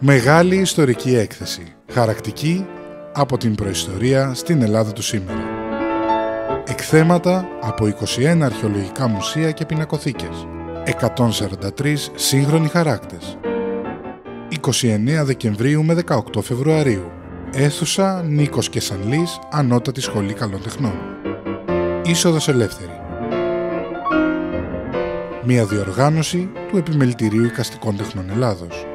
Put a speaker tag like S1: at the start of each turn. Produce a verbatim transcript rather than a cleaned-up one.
S1: Μεγάλη ιστορική έκθεση, χαρακτική από την προϊστορία στην Ελλάδα του σήμερα. Εκθέματα από είκοσι ένα αρχαιολογικά μουσεία και πινακοθήκες, εκατόν σαράντα τρεις σύγχρονοι χαράκτες. είκοσι εννέα Δεκεμβρίου με δεκαοκτώ Φεβρουαρίου. Αίθουσα Νίκος Κεσανλής, Ανώτατη Σχολή Καλών Τεχνών. Είσοδος ελεύθερη. Μια διοργάνωση του Επιμελητηρίου Εικαστικών Τεχνών Ελλάδος.